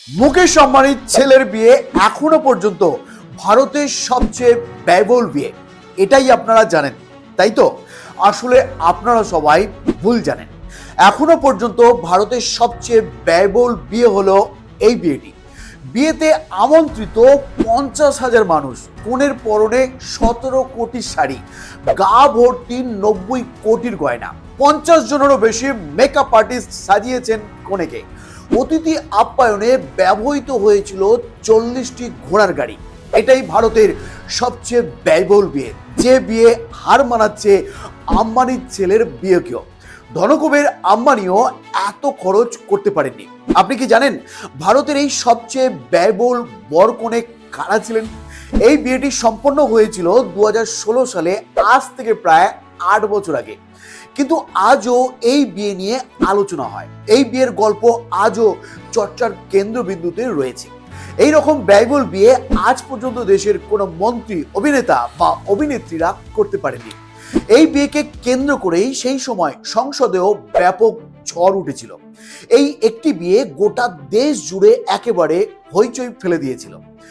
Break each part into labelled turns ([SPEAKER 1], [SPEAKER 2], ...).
[SPEAKER 1] মুকেশ আম্বানির ছেলের বিয়ে এখনো পর্যন্ত ভারতের সবচেয়ে ব্যয়বহুল বিয়ে, এটাই আপনারা জানেন, তাই তো? আসলে আপনারা সবাই ভুল জানেন। এখনো পর্যন্ত ভারতের সবচেয়ে ব্যয়বহুল বিয়ে হলো এই বিয়েটি। বিয়েতে আমন্ত্রিত 50,000 মানুষ, কনের পরনে 17 কোটির শাড়ি, গা ভর্তি 90 কোটির গয়না, 50 জনেরও বেশি মেকআপ আর্টিস্ট সাজিয়েছেন কনেকে। অতিথি আপ্যায়নে ব্যবহৃত হয়েছিল 40টি ঘোড়ার গাড়ি। এটাই ভারতের সবচেয়ে ব্যয়বহুল বিয়ে, যে বিয়ে হার মানাচ্ছে আম্বানির ছেলের বিয়েকেও। ধনকুবের আম্বানিও এত খরচ করতে পারেননি। আপনি কি জানেন ভারতের এই সবচেয়ে ব্যয়বহুল বর কনে কারা ছিলেন? এই বিয়েটি সম্পন্ন হয়েছিল 2016 সালে, আজ থেকে প্রায় 8 বছর আগে। কিন্তু আজও এই বিয়ে নিয়ে আলোচনা হয়। এই বিয়ের গল্প আজও চর্চার কেন্দ্রবিন্দুতে রয়েছে। এই রকম ব্যয়বহুল বিয়ে আজ পর্যন্ত দেশের কোনো মন্ত্রী, অভিনেতা বা অভিনেত্রীরা করতে পারেনি। এই বিয়েকে কেন্দ্র করেই সেই সময় সংসদেও ব্যাপক ঝড় উঠেছিল। এই একটি বিয়ে গোটা দেশ জুড়ে একেবারে হইচই ফেলে দিয়েছিল।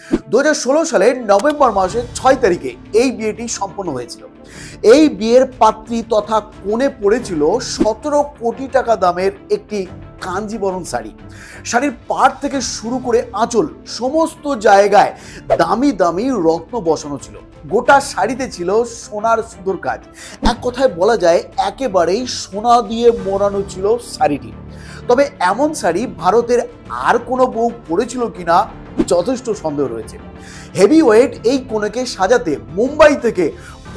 [SPEAKER 1] 2016 সালের নভেম্বর মাসের 6 তারিখে এই বিয়েটি সম্পন্ন হয়েছিল। এই বিয়ের পাত্রী তথা কনে পড়েছিল 17 কোটি টাকা দামের একটি কাঞ্জিবরণ শাড়ি। শাড়ির পাড় থেকে শুরু করে আঁচল, সমস্ত জায়গায় দামি দামি রত্ন বসানো ছিল। গোটা শাড়িতে ছিল সোনার সুতোর কাজ। এক কথায় বলা যায় একেবারেই সোনা দিয়ে মোড়ানো ছিল শাড়িটি। তবে এমন শাড়ি ভারতের আর কোনো বউ পরেছিল কিনা যথেষ্ট সন্দেহ রয়েছে। হেভি ওয়েট এই কনেকে সাজাতে মুম্বাই থেকে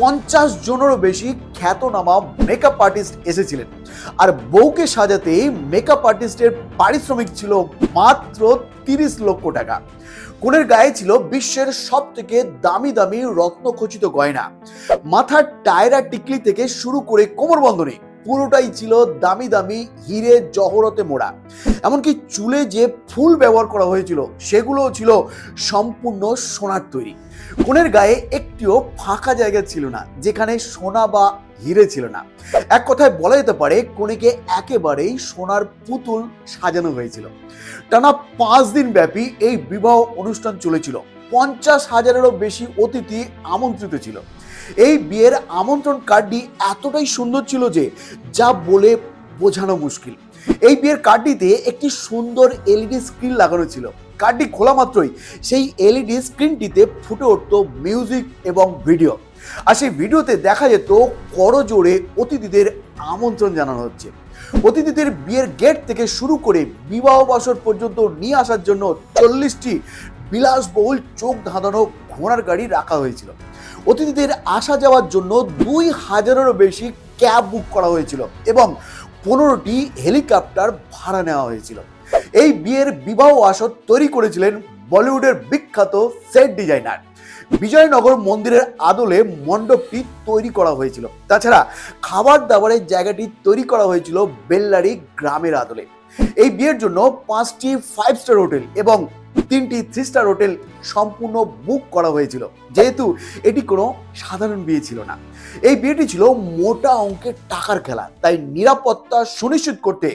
[SPEAKER 1] 50 জনেরও বেশি খ্যাতনামা মেকআপ আর্টিস্ট এসেছিলেন। আর বউকে সাজাতে মেকআপ আর্টিস্টের পারিশ্রমিক ছিল মাত্র 30 লক্ষ টাকা। কনের গায়ে ছিল বিশ্বের সব থেকে দামি দামি রত্নখচিত গয়না। মাথার টায়রা টিকলি থেকে শুরু করে কোমরবন্ধনী পুরোটাই ছিল দামি দামি হিরে জহরতে মোড়া। এমনকি চুলে যে ফুল ব্যবহার করা হয়েছিল সেগুলোও ছিল সম্পূর্ণ সোনার তৈরি। কনের গায়ে একটিও ফাঁকা জায়গা ছিল না যেখানে সোনা বা হিরে ছিল না। এক কথায় বলা যেতে পারে কনেকে একেবারেই সোনার পুতুল সাজানো হয়েছিল। টানা 5 দিন ব্যাপী এই বিবাহ অনুষ্ঠান চলেছিল। 50,000-এরও বেশি অতিথি আমন্ত্রিত ছিল। এই বিয়ের আমন্ত্রণ কার্ডটি এতটাই সুন্দর ছিল যে যা বলে বোঝানো মুশকিল। এই বিয়ের কার্ডটিতে একটি সুন্দর এলইডি স্ক্রিন লাগানো ছিল। কার্ডটি খোলা মাত্রই সেই এলইডি স্ক্রিনটিতে ফুটে উঠত মিউজিক এবং ভিডিও। আর সেই ভিডিওতে দেখা যেত করজোড়ে অতিথিদের আমন্ত্রণ জানানো হচ্ছে। অতিথিদের বিয়ের গেট থেকে শুরু করে বিবাহ বাসর পর্যন্ত নিয়ে আসার জন্য 40টি বিলাসবহুল চোখ ধাঁধানো ঘোড়ার গাড়ি রাখা হয়েছিল। অতিথিদের আসা যাওয়ার জন্য 2000-এরও বেশি ক্যাব বুক করা হয়েছিল এবং 15টি হেলিকপ্টার ভাড়া নেওয়া হয়েছিল। এই বিয়ের বিবাহ আসর তৈরি করেছিলেন বলিউডের বিখ্যাত সেট ডিজাইনার। বিজয়নগর মন্দিরের আদলে মণ্ডপটি তৈরি করা হয়েছিল। তাছাড়া খাবার দাবারের জায়গাটি তৈরি করা হয়েছিল বেল্লারি গ্রামের আদলে। এই বিয়ের জন্য 5টি 5 স্টার হোটেল এবং 3টি 3 স্টার হোটেল সম্পূর্ণ বুক করা হয়েছিল। যেহেতু এটি কোনো সাধারণ বিয়ে ছিল না, এই বিয়েটি ছিল মোটা অঙ্কের টাকার খেলা, তাই নিরাপত্তা সুনিশ্চিত করতে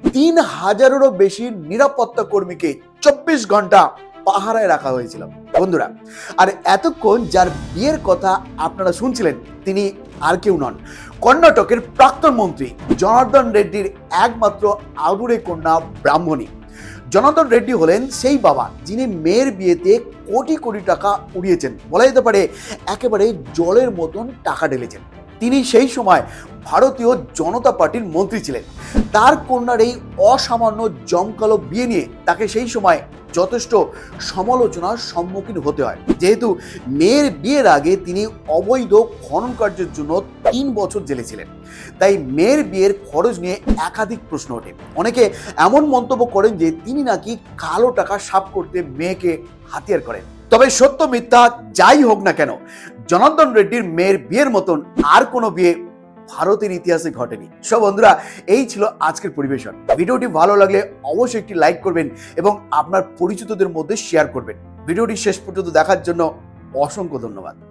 [SPEAKER 1] 3000-এরও বেশি নিরাপত্তা কর্মীকে 24 ঘন্টা পাহারায় রাখা হয়েছিল। বন্ধুরা, আর এতক্ষণ যার বিয়ের কথা আপনারা শুনছিলেন তিনি আর কেউ নন, কর্ণাটকের প্রাক্তন মন্ত্রী জনার্দন রেড্ডির একমাত্র আদুরে কন্যা ব্রাহ্মণী। জনার্দন রেড্ডি হলেন সেই বাবা যিনি মেয়ের বিয়েতে কোটি কোটি টাকা উড়িয়েছেন। বলা যেতে পারে একেবারে জলের মতন টাকা ঢেলেছেন। তিনি সেই সময় ভারতীয় জনতা পার্টির মন্ত্রী ছিলেন। তার কন্যার এই অসামান্য জমকালো বিয়ে নিয়ে তাকে সেই সময় যথেষ্ট সমালোচনার সম্মুখীন হতে হয়, যেহেতু মেয়ের বিয়ের আগে তিনি অবৈধ খনন কার্যের জন্য 3 বছর জেলে ছিলেন। তাই মেয়ের বিয়ের খরচ নিয়ে একাধিক প্রশ্ন ওঠে। অনেকে এমন মন্তব্য করেন যে তিনি নাকি কালো টাকা সাফ করতে মেয়েকে হাতিয়ার করেন। তবে সত্য মিথ্যা যাই হোক না কেন, জনার্দন রেড্ডির মেয়ের বিয়ের মতন আর কোনো বিয়ে ভারতের ইতিহাসে ঘটেনি। সব বন্ধুরা, এই ছিল আজকের পরিবেশন। ভিডিওটি ভালো লাগলে অবশ্যই একটি লাইক করবেন এবং আপনার পরিচিতদের মধ্যে শেয়ার করবেন। ভিডিওটি শেষ পর্যন্ত দেখার জন্য অসংখ্য ধন্যবাদ।